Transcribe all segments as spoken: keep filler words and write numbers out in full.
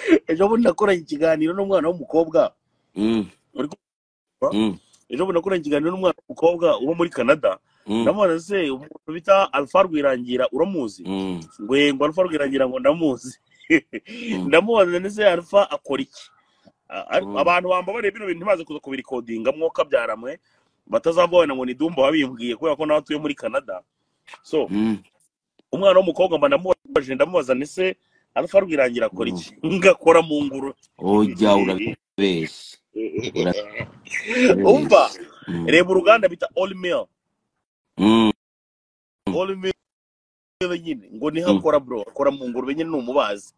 ejo bundi nakoranye ikiganiro n'umwana w'umukobwa Mm. uri kumva? Mm. ejo bundi nakoranye ikiganiro n'umwana w'umukobwa uba muri Canada. Mm. Ndamubaza se umuntu bita Alpha Rwirangira uramuzi? Mm. ngo ngo Alpha Rwirangira ngo ndamuzi. Mm. Ndamubaza nese Alpha akora iki? A- Mm. abantu bamba bareba bino bintu ntibaze kuza kubirikodinga mwoka byaramwe batazavubona ngo ni Dumba wabimbwiye kubera ko nawe atuye muri Canada. So Mm. umwana w'umukobwa mba ndamubaje ndamubaza nese Alpha Rwirangira akora iki? ngakora mu nguru. Oya urabeshya. Umva Urabeshya. Mm. reba uruganda bita All Mill. Mm. All Mill nyine ngo niho Mm. akora bro, akora mu nguru nyine n'umubazi.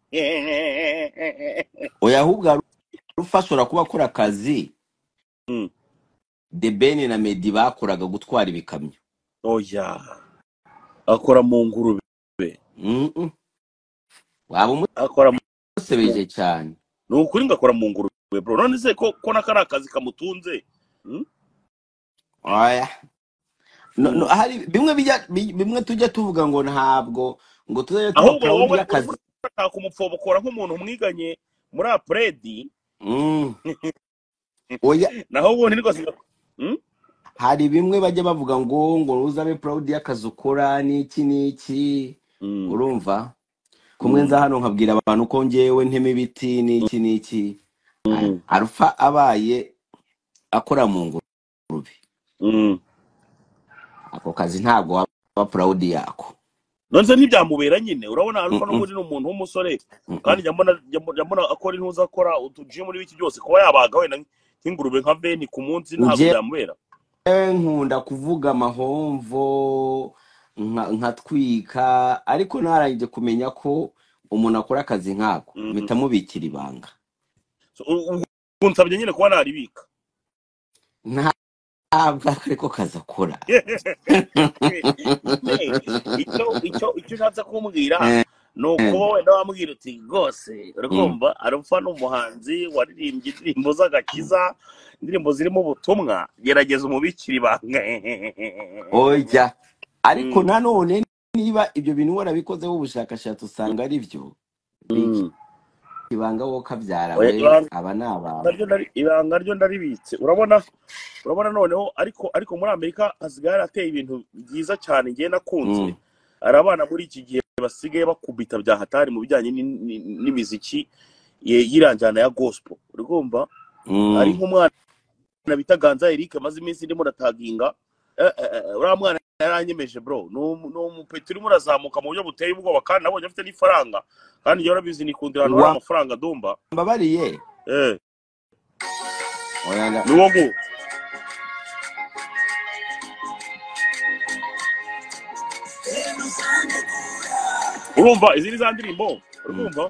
Oya ahubwo rufashora kuba akora akazi Mm. The Ben na Meddy bakoraga gutwara ibikamyo. Oya akora mu nguru be. Mm. Waba Akora mu- umusebeje cyane. ni ukuri ngakora mu nguru be bro. None se ko ko nakari akazi kamutunze. Mm? Oya. No, no, Mm. hari bimwe bijya bi- bimwe tujya tuvuga ngo ntabwo ngo tuzajya tuba ahubwo proud wowe y'akazi. urashaka kumupfobokora nk'umuntu mwiganye muri Apredi. Mm. Oya naho ubundi niko singa. Mm? hari bimwe bajya bavuga ngo ngo uzabe proud y'akazi ukora n'iki n'iki. Mm. Urumva? Kumwe Mm. nza hano nkabwira abantu ko ngewe nteme ibiti n'iki n'iki. Mm. Alpha abaye akora mu ngurube. Mm. Ako kazi ntabwo waba proud yako. none se ntibyamubera nyine urabona Alpha Mm-mm. n'ubundi ni umuntu w'umusore Mm-mm. kandi njya mbona njya mbona akora intuza akora utuji muri biki byose kuba yabaga wenda nk'ingurube nka veni ku munsi ntabwo Nje byamubera. nkunda kuvuga amahomvo nka- nkatwika ariko narangije kumenya ko umuntu akora akazi nkako Mm. mpita mubikira ibanga. So, u- u- unsabye nyine kuba naribika. Ntabwo ariko kazi akora. icyo icyo icyo ushatse kumbwira Eh, ni uko eh. wenda wambwira uti rwose Mm. urakumva Alpha ni umuhanzi waririmbye indirimbo z'agakiza, indirimbo zirimo ubutumwa, gerageza umubikira ibanga. Oya ariko Mm. nanone niba ibyo bintu warabikozeho ubushakashatsi usanga ari byo biki Mm. ibanga wowe kabyara Oya, we ibanga aba ni abantu. naryo ndari- ibanga ryo ndaribitse urabona urabona noneho ariko ariko muri Amerika hasigaye harateye ibintu byiza cyane ngiye nakunze. Mm. hari abana muri iki gihe basigaye bakubita bya hatari mu bijyanye ni- ni- n'imiziki ye- y'iranjyana ya gospel urumva. hari Mm. nk'umwana bita Ganza Eric maze iminsi ndimo ndataginga. Eh, eh, eh, uriya mwana yaranyemeje bro, ni umu- ni umupeti urimo urazamuka mu buryo buteye ubwoba kandi nabonye afite n'ifaranga kandi njyewe urabizi nikundira ahantu hari amafaranga Dumba. Wambabariye eh oya nda- ni wowe nguwo. urumva izi ni za ndirimbo Mm. urumva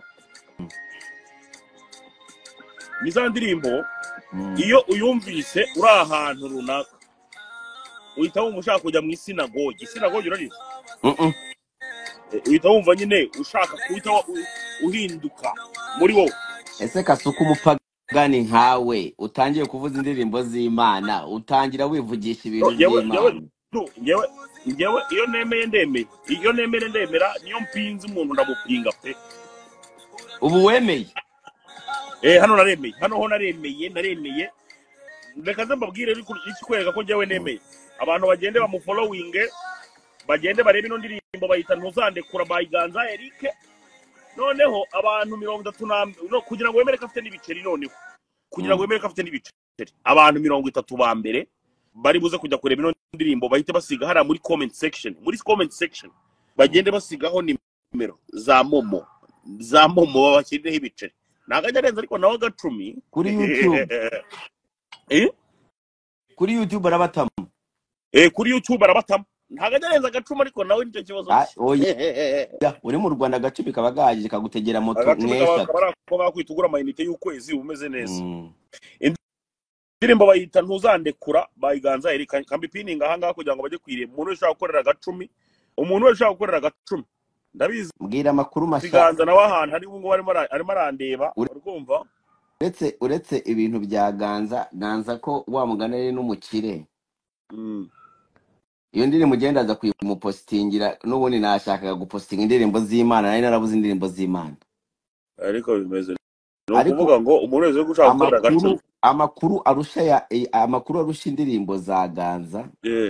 ni za ndirimbo Mm. iyo uyumvise uri ahantu runaka uhita wumva ushaka kujya mu isinagogi. Isinagogi urarizi? Mm-mm. Eh, uhita wumva nyine ushaka kuhita wa- u- uhinduka muri wowe. Ese Kasuku umupagani nkawe utangiye kuvuza indirimbo z'Imana utangira wivugisha No, ibintu njyewe njyewe by'Imana. no, njyewe njyewe iyo nemeye ndemeye iyo nemere ndemera niyo mpinze umuntu ndamupinga pe. Ubu wemeye Eh hano naremeye hano ho naremeye naremeye reka nze mbabwire ariko ikikwereka ko njyewe nemeye abantu bagende bamufollowing bagende barebe ino ndirimbo bayita ntuzandekura by Ganza Eric. noneho abantu mirongo itatu na no kugira ngo wemere ko afite n'ibiceri noneho kugira ngo Mm. wemere ko afite n'ibiceri abantu mirongo itatu ba mbere bari buze kujya kureba ino ndirimbo bahite basiga hariya muri comment section muri comment section bagende basigaho nimero za momo za momo babashyireho ibiceri ntago ajya arenza ariko nawe agacumi. kuri YouTube eh kuri YouTube arabatama. eh kuri YouTube arabatamo ntago ajya arenza agacumi ariko nawe nicyo kibazo Ah, cye. oya uri mu Rwanda agacumi kaba gahagije kagutegera moto agacumi kaba nk'eshatu. kaba ari ako bakwita ugura amayinite y'ukwezi umeze neza. Mm. indirimbo bayita ntuzandekura by Ganza Eric kambi pininga aha ngaha kugira ngo bajye kwireba umuntu wese ushaka gukorera agacumi umuntu wese ushaka gukorera agacumi ndabizi Mbwira amakuru mashya Ganza nawe ahantu ari ngo arimo ara- arimo arandeba Ure- urumva. uretse uretse ibintu bya Ganza Ganza ko wa mugana ari n'umukire. Mm. Iyo ndirimbo ugenda aza kuyimupostingira n'ubundi nashakaga gupostinga indirimbo z'Imana nari narabuze indirimbo z'Imana. ariko bimeze no ariko kuvuga ngo umuntu wese gushaka gukorera amakuru agacumu amakuru arusha ya eh, amakuru arusha indirimbo za Ganza eh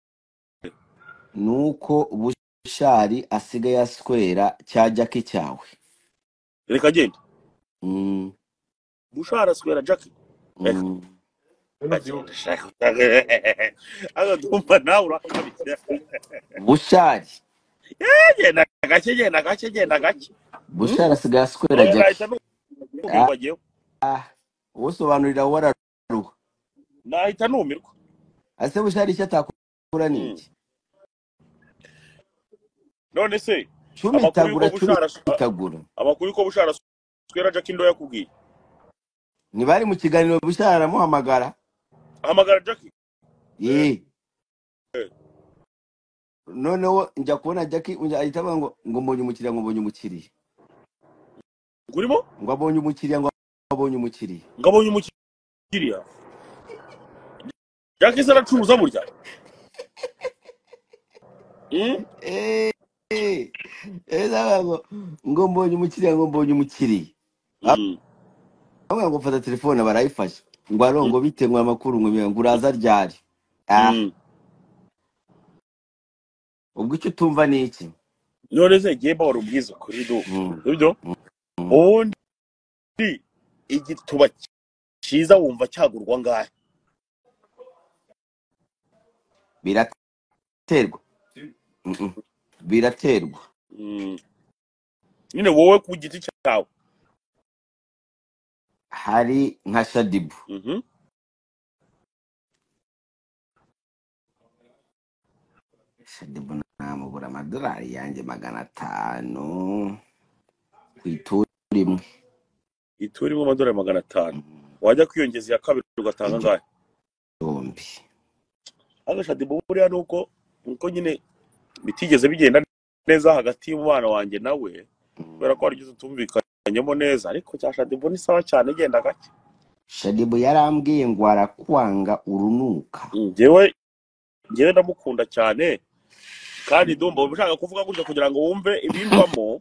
nuko Bushari asigaye aswera cya Jackie cyawe. reka genda Mm, bushara swera Jackie reka mm. agenda shaka aga dumba nawe urakabitse Bushari genda gake genda gake genda gake Bushari asigaye aswera oya nahita Jackie. Ah, numirwa jewe ah, usobanurira wararuha. nahita numirwa Ase Bushari icyo atakura Mm. niki? none se Cumi amakuru tagura yuko cumi bushara tagura. amakuru yuko bushara swera Jackie ndo yakubwiye Ntibari mu kiganiro Bushari aramuhamagara. hamagara Jackie Ye. Noneho njya kubona Jackie unja ahita avuga ngo ngo mbonye umukiriya ngo mbonye umukiriya. urimo Ngo abonye umukiriya ngo abonye umukiriya. ngabonye umukiriya Jackie se aracuruza burya Mm? Eh. Eh. Eza ngo ngo mbonye umukiriya ngo mbonye umukiriya. Mm. Bamwe ngo fata telefone barayifasha. Ngo arongo bite ngo amakuru ngo ngo uraza ryari. Ah, Mm. ubwo icyo tumva ni iki? none se giye bawara ubwiza kuri do Mm. ibyo Mm. ubundi igituba cyiza wumva cyagurwa ngahe Biraterwa. Mm -mm. Biraterwa. Mm. nyine wowe ku giti cyawe Hari nka Shadibu. Mhm. Shadibu namubura amadolari yanjye magana atanu ku ituru rimwe. iturimo amadolari magana atanu wajya kwiyongeza ya kabiri ugatanga ngahe Bombi. agashadibu buriya nuko nuko nyine bitigeze bigenda neza hagati y'umwana wanjye nawe kubera ko warigeze utumvikanyemo neza ariko cya Shadibu ni sawa cyane genda gake Shadibu yarambwiye ngo arakwanga urunuka. njyewe njyewe ndamukunda cyane kandi ndumva ushaka kuvuga gutya kugira ngo wumve ibindwamo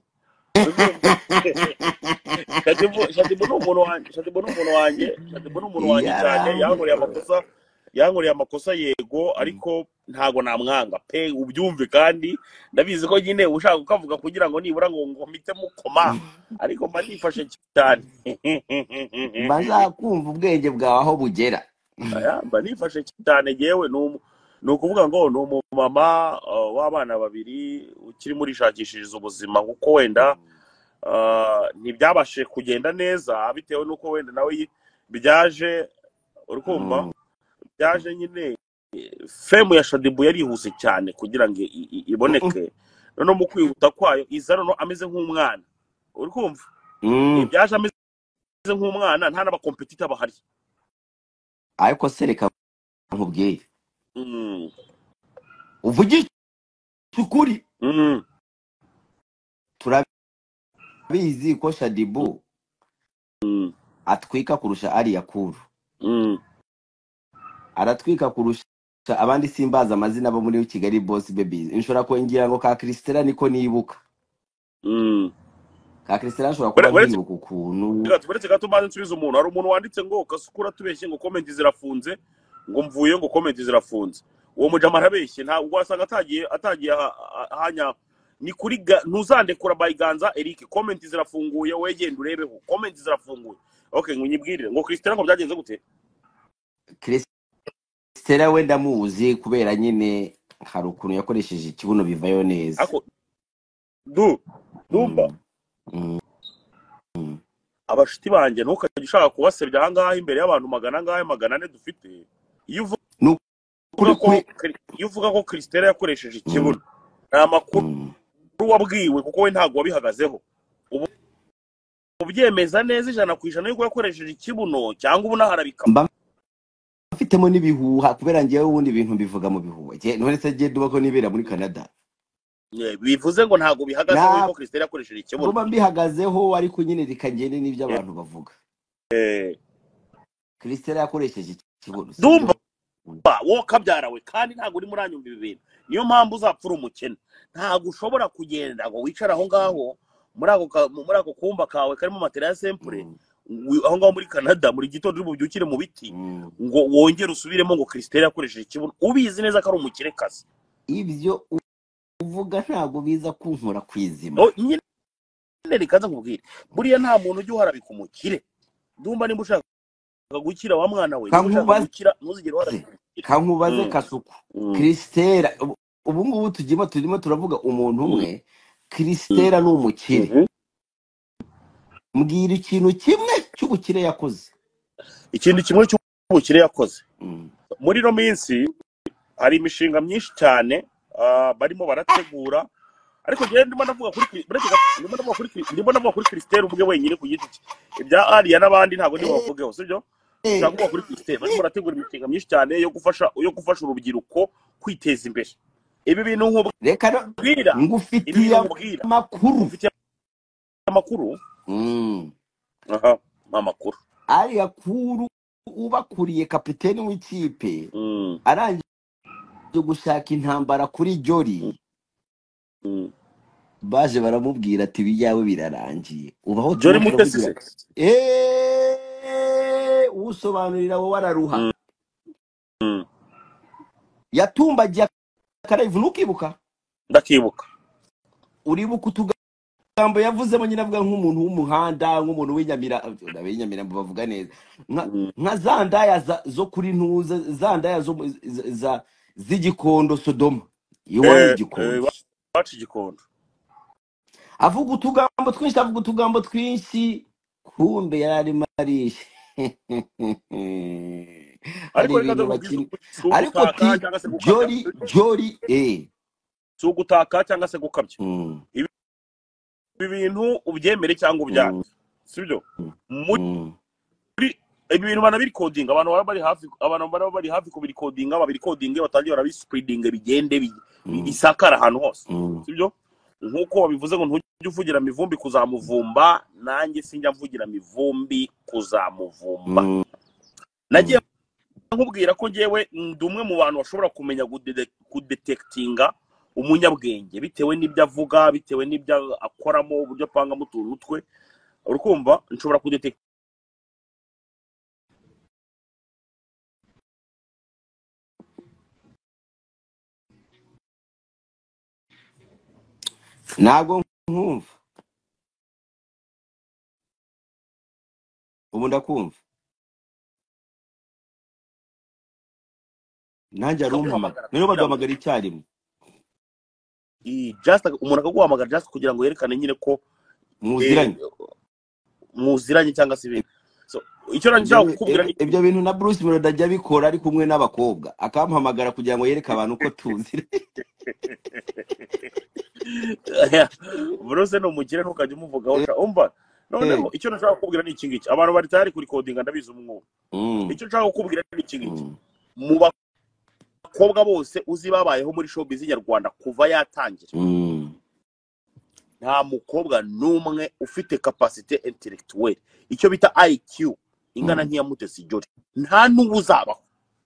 Shadibu Shadibu ni umuntu wanjye Shadibu ni umuntu wanjye Shadibu ni umuntu wanjye cyane yankoreye amakosa yankoreye amakosa yego ariko ntago namwanga pe ubyumve kandi ndabizi ko nyine ushaka kukavuga kugira ngo nibura ngo ngo mpite mukoma ariko mba nifashe cyane Baza kumva ubwenge bwawe aho bugera. aya mba nifashe cyane yewe ni ukuvuga ngo ni umumama uh, w'abana babiri ukiri muri shakishiriza ubuzima kuko wenda uh, ntibyabashe kugenda neza bitewe nuko wenda nawe byaje urukumva Mm. byaje nyine femu ya Shadibu yarihuse cyane kugira ngo iboneke none mu kwihuta kwayo iza no ameze nk'umwana uri kumva Mm. byaje ameze nk'umwana nta n'aba competitor bahari Ariko sereka nkubwiye. mm. Uvugisha ukuri. mm. Turabizi ko Shadibu mm. atwika kurusha ari yakuru. mm. Aratwika kurusha abandi simbaza amazina abo muri Kigali Boss Baby. Inshora ko ngira ngo ka Christella niko nibuka. mm. Ka Christella nshora kuba ngibuka ukuntu. Gato buretse gato maze nsubiza umuntu hari umuntu wanditse ngo Kasukura tubeshye ngo comment zirafunze ngo mvuye ngo comment zirafunze uwo mujama arabeshye nta wasanga atagiye atagiye hanya ni kuri ntuzandekura bayiganza Eric comment zirafunguye wegenda urebeho comment zirafunguye okay ngunyibwirire ngo Christella ngo byagenze gute Christella we ndamuzi kubera nyine hari ukuntu yakoresheje ikibuno bivayo neza ako du dumba mm. Mm. abashiti banje ntukajye ushaka kubasebya aha ngaha imbere y'abantu magana ngahe magana ane dufite iyo uvuga ko iyo uvuga ko Christella yakoresheje ikibuno nta makuru wabwiwe kuko we ntago wabihagazeho ubu ubyemeza neza ijana ku ijana yuko yakoresheje ikibuno cyangwa ubu naharabika mfitemo n'ibihuha kubera ngiye ubundi bintu bivuga mu bihuha none se giye duba ko nibera muri Canada bivuze ngo ntago bihagazeho yuko Christella yakoresheje ikibuno uba mbihagazeho ariko nyine rikagende n'ibyo abantu bavuga eh Christella yakoresheje ikibuno dumba wo kabyarawe kandi ntago uri muranyumva ibintu niyo mpamvu uzapfura umukene ntago ushobora kugenda ngo wicara aho ngaho muri ako muri ako kumba kawe karimo material simple aho ngaho muri Canada muri gitondo uri bubyukire mu biti mm. ngo wongere usubiremo ngo Christella yakoresheje ikibuno ubizi neza ko ari umukirekazi. Ibyo uvuga ntabwo biza kunkora kwizima. Oh, nyine rekaza nkubwire buriya nta muntu ujya uharabika umukire. Ndumva nimba ushaka gukira wa mwana we, nimba ushaka gukira ntuzigere uharabika. Kankubaze Kasuku, Mm. Christella ubu ubu ngubu tugimo turimo turavuga umuntu umwe. Christella ni umukire. Mhm. Mbwira ikintu kimwe cy'ubukire yakoze. Ikindi kimwe cy'ubukire yakoze Mm. muri no minsi hari imishinga myinshi cyane ah, barimo barategura, ariko je ndimo ndavuga kuri Chris- buretse gato, ndimo ndavuga kuri Chris- ndimo ndavuga kuri Christella ubwe wenyine ku giti cye. Ibya Aria n'abandi ntabwo ndimo bavugeho, sibyo? Eh, Cyangwa kuri Christella barimo barategura imishinga myinshi cyane yo gufasha yo gufasha urubyiruko kwiteza imbere. Ibi bintu reka no- nkubwira, ibi ngufitiye bintu nkubwira, amakuru. ufite amakuru. Mm. Aha, amakuru. Ariya kuru ubakuriye kapiteni w'ikipe Mm. arangije gushaka intambara kuri Jori, Mm. baje baramubwira ati ibyawe birarangiye. Ubaho Jori turimo Mutesi turavugira se. eh usobanurira wowe araruha. Mm. Mm. Yatumbagiye akarayivu nukibuka. Ndakibuka. Uribuka utugambo yavuzemo nyine avuga nk'umuntu w'umuhanda, nk'umuntu w'inyamira, abenyamira bavuga neza. Nka Mm. nka zandaya za- zo kuri ntuza, zandaya zo mu- za za- z'igikondo Sodoma. Iwanyu Eh, eh, igikondo. wacu igikondo. Avuga utugambo twinshi, avuga utugambo twinshi, kumbe yararimo arishe. Hari Ariko reka ibintu ndakubwiza bakina. ukuri, si Ariko ugutaka ti cyangwa se gukabya. Jori Jori eh Si ugutaka cyangwa se gukabya. mm, Ibi ibi bintu ubyemere cyangwa mm, ubyange, sibyo? Muri mm, ibi bintu bana biri coding, abantu baba bari hafi, abantu baba bari hafi kubiri coding, babiri coding batangiye barabispreading bigende bi- bi- mm, bisakara ahantu hose, mm. sibyo? Nkuko wabivuze ngo ntujye uvugira mivumbi kuzamuvumba, nanjye sinjya mvugira mivumbi kuzamuvumba. Mm, Nagiye nkubwira ko ngewe ndi umwe mu bantu bashobora kumenya kudede- kudetectinga umunyabwenge bitewe n'ibyo avuga, bitewe n'ibyo akoramo, uburyo apangamo utuntu twe. Urukumva nshobora kudetectinga. ntabwo nkumva. Ubu ndakumva. Nanjye arumpamagara. Rero baduhamagara icyarimwe. I just umuntu akaguhamagara just kugira ngo yerekane nyine ko Muziranye. eh, muziranye cyangwa se ibintu. So icyo nanjye Ibyo kukubwira ni ibyo- ibyo bintu na Bruce Melody ajya abikora ari kumwe n'abakobwa, akampamagara kugira ngo yereke abantu ko tuzire. Bruce no umukire ntukajye umuvugaho sha umva. Noneho icyo nashaka kukubwira ni iki ngiki. Abantu bari tayari kuri coding ndabizi umwuka. Mm, Icyo nshaka kukubwira ni iki ngiki. mm, Mu bakobwa bose uzi babayeho muri showbiz nyarwanda kuva yatangira, mm. nta mukobwa n'umwe ufite capacité intellectuelle, icyo bita I Q ingana Mm. nk'iya Mutesi Jori, nta n'ubu uzabaho.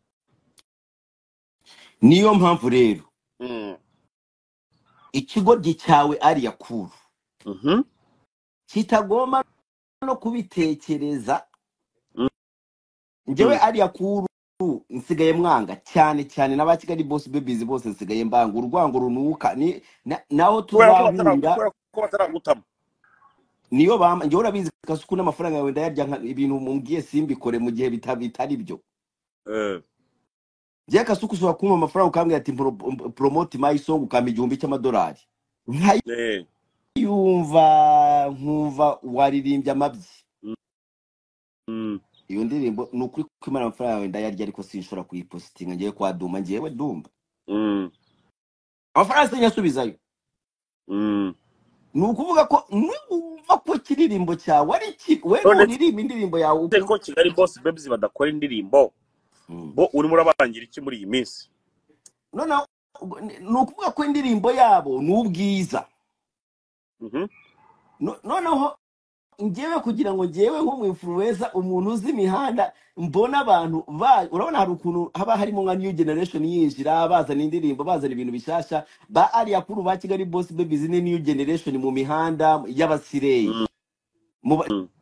Niyo mpamvu rero Mm. ikigoryi cyawe ariya kuru Mhm. kitagomba no kubitekereza. Mm. Njyewe Mm. ariya kuru nsigaye mwanga cyane cyane n'aba Kigali Boss Babies bose nsigaye mbanga. Urwango runuka ni na- naho Kubera ko batara- tuzahurira. kubera ko bataragutama. Niyo bama njye urabizi Kasuku n'amafaranga yawe ndayarya nka- ibintu mumbwiye simbikore mu gihe bita- bitari byo. Eh. Njye Kasuku ushobora kumpa amafaranga ukambwira ati "Pro- promote my song" ukampa igihumbi cy'amadolari. Eh. Nkayumva nkumva waririmbye amabyi. Mm. Iyo ndirimbo ni ukuri ko Imana amafaranga yawe ndayarya ariko sinshobora kuyipositinga ngiye kwa Duma, ngiyewe Dumba. Mm. Amafaranga sinyasubizayo. Mm. Ni ukuvuga ko numva ko kiririmbo cyawe ari ki we None nuririmba indirimbo yawe se ko Kigali Boss Babies badakora indirimbo, Mm. bo urimo urabangira iki muri iyi minsi? noneho ni ukuvuga ko indirimbo yabo ni ubwiza. Mhm. No- noneho ngewe kugira ngo ngewe nk'umwinfluencer, umuntu uzi imihanda, mbona abantu ba urabona hari ukuntu haba harimo nka new generation yinjira bazana indirimbo, bazana ibintu bishasha. Ba ariya kuru ba Kigali Boss Babies ni new generation mu mihanda y'abasireyi. Mm. Mu ba- Mm.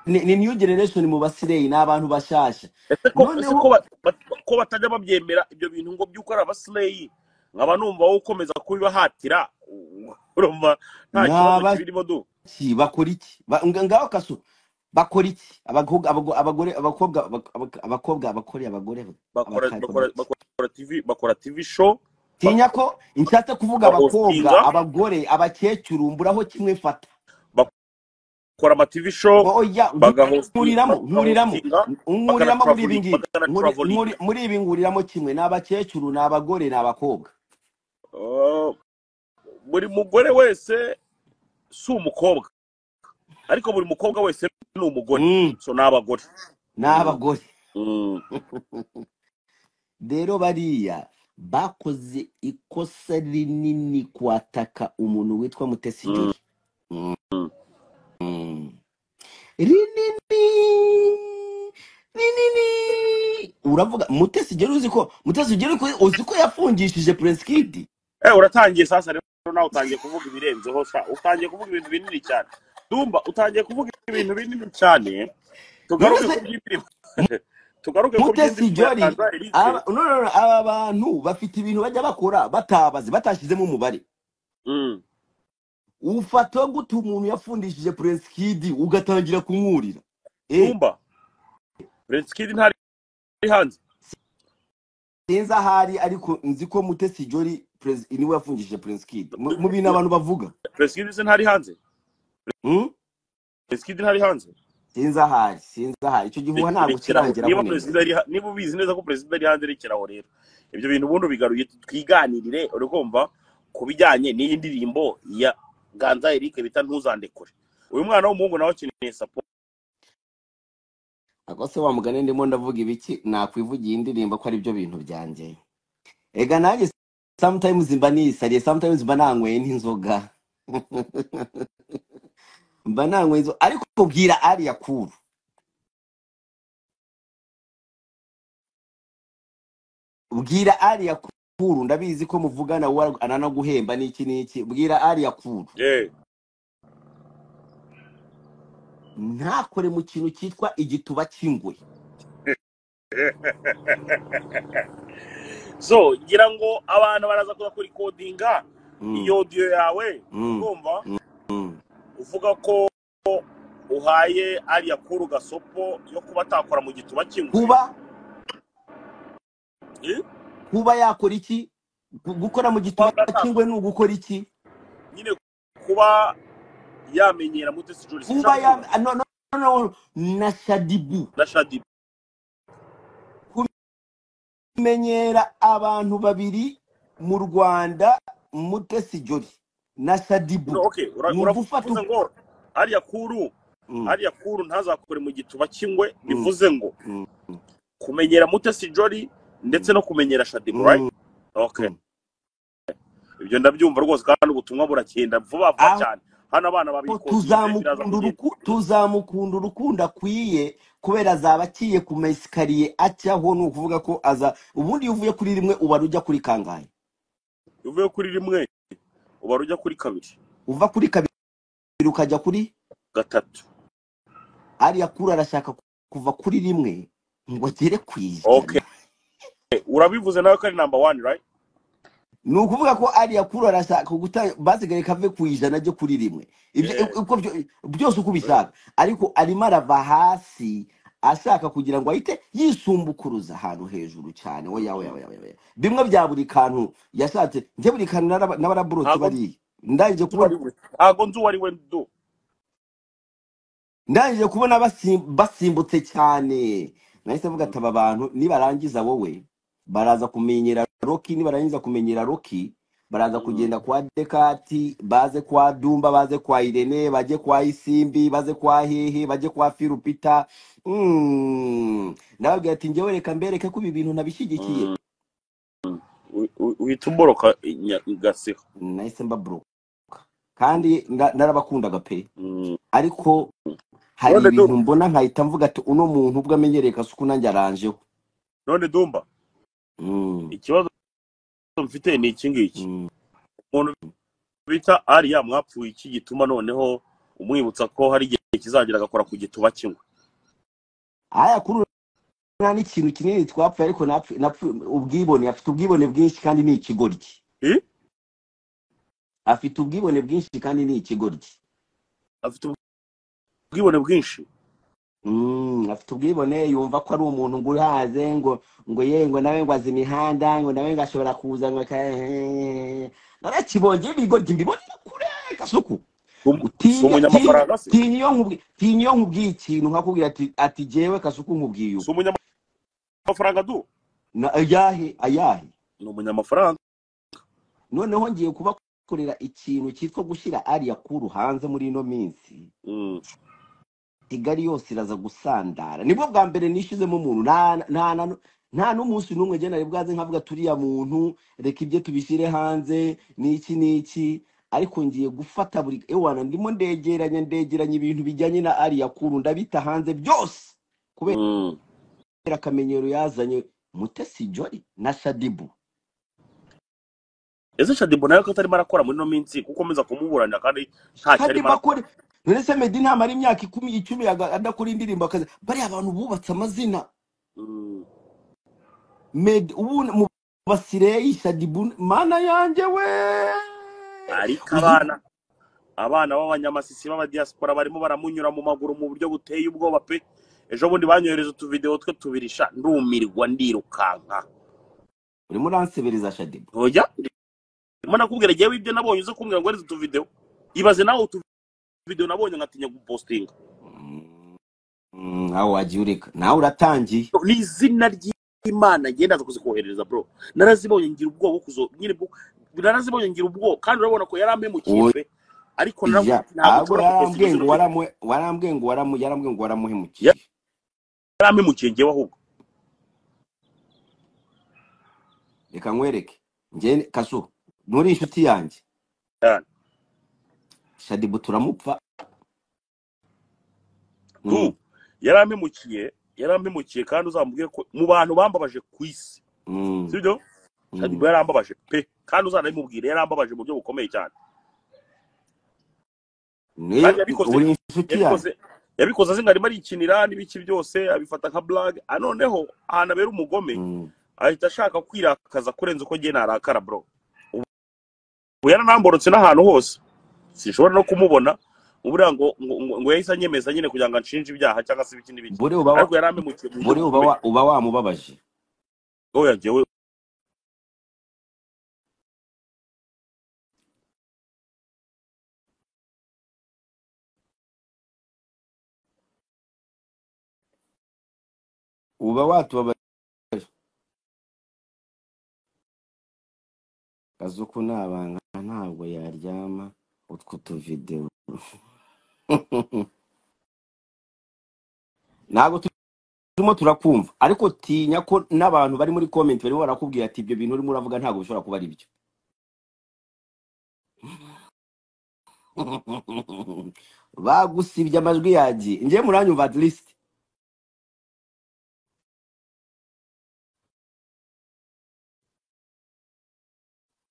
ni ni new generation mu basireyi ni abantu bashasha ese ko ese ko noneho ba- ba- ko batajya babyemera ibyo bintu ngo by'uko ari abasileyi nkaba numva wowe ukomeza kubibahatira urumva nta kibazo naba kibirimo du ki bakora iki Ba- nga- ngaho kaso bakora iki abakobwa abago- abagore abakobwa abak- abak- abakobwa abakore abagore bakora abakora bakora iki bakora tv bakora tv show tinya ko inshatse kuvuga abakobwa bahostinga abagore abakecuru mburaho kimwe fata bakora ama tv show oya bagahostinga nkuriramo nkuriramo bagahostinga nkuriramo muri ibi bagana ngibi bagana Nkuri- traveling nkuri- muri ibi nguriramo kimwe ni abakecuru ni abagore ni abakobwa Uh, buri mugore wese si umukobwa ariko buri mukobwa wese ni umugore Mm, so n'abagore ni mm. abagore mm. rero bariya bakoze ikosa rinini kwataka umuntu witwa Mutesi mm. Jolly Mm, mm. mm. rinini rinini uravuga Mutesi Jolly uzi ko Mutesi Jolly ko uzi ko yafungishije Prince Kid Eh uratangiye sasa rero nawe utangiye kuvuga ibirenzeho sha utangiye kuvuga ibintu binini cyane Dumba utangiye kuvuga ibintu binini cyane tugaruke none ku se by'indirimbo tugaruke ku Mutesi by'indirimbo ya Jolly Ganza Eric aba no, no, no, aba bantu bafite ibintu bajya bakora batabazi batashizemo umubare mm. ufata gute umuntu yafundishije Prince Kid ugatangira kumwurira eh Dumba Prince Kid ntari hanze sinzi ahari ariko nzi ko Mutesi Jolly Prince niwe yafungishije Prince Kid mu mu bintu abantu bavuga Prince Kid se ntari hanze hmm? Prince Kid ntari hanze sinzi ahari sinzi ahari icyo gihuha ntabwo kirangira niba neza perezida ari ha- niba ubizi neza ko perezida ari hanze rekeraho rero ibyo bintu ubundi bigaruye twiganirire uri kumva ku bijyanye n'iyi ndirimbo ya Ganza Eric bita ntuzandekure uyu mwana w'umuhungu nawe akeneye support ako se wa mugane ndimo ndavuga ibiki nakwivugiye indirimbo ko ari byo bintu byanjye ega nanjye sometimes mba nisariye sometimes mba nanyweye n'inzoga mba nanyweye inzoga ariko kubwira ariya kuru bwira ariya kuru ndabizi ko muvugana wa anana guhemba n'iki n'iki bwira ariya kuru eh ntakore mu kintu cyitwa igituba cy'ingwe so ngira ngo abantu baraza kuza kuri codinga Mm, iyo audio yawe mm, urumva mm. uvuga ko uhaye ariya kuru gasopo yo kuba atakora mu gituba cy'ingwe kuba eh kuba yakora iki Gu- gukora mu gituba kuba atakora cy'ingwe ni ugukora iki nyine kuba yamenyera Mutesi Jolly kuba ya sinshaka no, no, no, no, na Shadibu na Shadi kumenyera abantu babiri mu Rwanda Mutesi Jolly na no Shadibu okay ura- ni ugufata uravuze ngo ariya kuru Mm, ariya kuru ntazakore mu gituba cy'ingwe mm, bivuze ngo mm, kumenyera Mutesi Jolly ndetse no kumenyera Shadibu right mm, okay mm. ibyo ndabyumva rwose kandi ubutumwa buragenda vuba vuba aho cyane hano abana babiri codinga tuzamukunda biraza kugenda uruku- tuzamukunda urukundo akwiye kubera azaba aciye ku maesikariye acyaho ni ukuvuga ko aza ubundi iyo uvuye kuri rimwe uba ujya kuri kangahe uvuye kuri rimwe uba ujya kuri kabiri uva kuri kabiri ukajya kuri gatatu ariya kuri arashaka kuva kuri rimwe ngo agere ku okay ijana urabivuze nawe ko ari number one right ni ukuvuga ko ariya kuri arashaka guta basigaye kave ku ijana ajye kuri rimwe ibyo yeah uko byo- byose uko ubishaka ariko arimo arava hasi ashaka kugira ngo ahite yisumbukuruza ahantu hejuru cyane oya oya oya oya bimwe bya buri kantu yashatse njye buri kantu naraba- n'abaraburotse ntago bariya ndangije nzi uwo ari kubona we ntago nzi uwo ari we do ndangije kubona basim- basimbutse cyane nahise mvuga ati aba bantu nibarangiza wowe baraza kumenyera Roki nibarangiza kumenyera Roki baraza Mm. kugenda kwa Dekati baze kwa Dumba baze kwa Irene baje kwa Isimbi baze kwa Hehe baje kwa Firupita mm. ndababwira ati njyewe reka mbereke ko ibi bintu nabishyigikiye Mm. U- u- uhita umboroka igasiha nahise mbabroka kandi nda- narabakundaga pe Mm. ariko hari none ibintu du mbona nkahita mvuga ati uno muntu ubwo amenyereye Kasuku nanjye aranjeho none Dumba mm. ikibazo mfite ni iki ngiki mm. umuntu bita ariya mwapfuye iki gituma noneho umwibutsa ko hari igihe kizagera agakora ku gituba kimwe. aya kuri nta n'ikintu kinini twapfuye ariko napfu napfu ubwibone, afite ubwibone bwinshi kandi ni ikigoryi. Eh? Afite ubwibone bwinshi kandi ni ikigoryi. Afite ubwibone bwinshi. Mm, afite ubwibone, yumva ko ari umuntu ngo urahaze ngo ngo ye ngo nawe ngo azi imihanda ngo nawe ngashobora kuza ngo narakibonye ibigoryi mbibonera kure Kasuku. Si umunyamafaranga se? Tinyo nkubwi tinyo nkubwiye ikintu nkakubwira ati ati jewe Kasuku nkubwiye. Si umunyamafaranga du? Na ayahe ayahe. Ni umunyamafaranga. Noneho ngiye kubakorera ikintu cyitwa gushyira ariya kuru hanze muri ino minsi. Mm. Kigali yose iraza gusandara. Nibwo bwa mbere nishizemo umuntu nta nta nta n'umunsi n'umwe je nari bwaze nkavuga turiya muntu reka ibye tubishire hanze niki niki, ariko ngiye gufata buri ewana ndimo ndegeranya ndegeranya ibintu bijyanye na ariya kuru ndabita hanze byose kubera Mm. akamenyero yazanye Mutesi Jolly na Shadibu. Ese Shadibu nayo ko atarimo arakora muri no minsi kuko meza kumuburanira kandi nta cyari marakora. None se Meddy nta mari imyaka ikumi icumi adakora indirimbo akaza bari abantu bubatse amazina. Mm. Meddy ubu mu basire Shadibu mana yanjye we. Ariko abana abana b'abanyamasisi b'aba diaspora barimo baramunyura mu maguru mu buryo buteye ubwoba pe. Ejo bundi banyohereza utu video twe tubirisha ndumirwa ndirukanka. Urimo uransebereza Shadibu. Oya ndimo nakubwira jewe ibyo nabonye uze kumbwira ngo arizo tu video. Ibaze nawe utu video nabonye ngatinya gupostinga. Mm, aho wagiureka nawe uratangiye. Ni izina ry'Imana ngenda zo kuzikohereza bro. Narazibonye ngira ubwoba kuzo nyine bwo narazibonye ngira ubwoba kandi urabona ko yarampemukiye pe. Ariko ntabwo yarambwiye ngo waramwe warambwiye ngo waramu yarambwiye ngo waramuhemukiye. Yarampemukiye ngewe ahubwo. Reka nkwereke nge Kasu nuri inshuti yanjye. Cyane. Shadibu turamupfa. Mm. Yarampemukiye yarampemukiye kandi uzambwiye ko mu bantu bambabaje kwisi. Mm. Sibyo? Shadibu yarambabaje pe kandi uzanabimubwira yarambabaje mu byo bukomeye cyane. Ni uri inshuti yanjye. Yabikoze azinga arimo arikinira n'ibiki byose abifata nka blog anoneho ahana abera umugome. Mm. Ahita ashaka kwirakaza kurenza uko ngiye narakara bro. Ubu yaranamborotse n'ahantu hose. Sishobora no kumubona ubura ngo ngo yahise anyemeza nyine kugira ngo anshinje ibyaha cyangwa se ibikindi biki. Ariko yarampemukiye. Buri uba uba wamubabaje. Oya jewe uba watubabaje. Kazuku nabanga ntabwo yaryama utwo tu video. Ntabwo turimo turakumva ariko tinya ko n'abantu bari muri comment barimo barakubwira ati ibyo bintu urimo uravuga ntabwo bishobora kuba ari byo. Bagusibye amajwi yagiye ngiye muranyumva at least.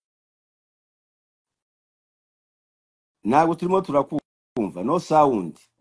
Ntabwo turimo turakumva no sound.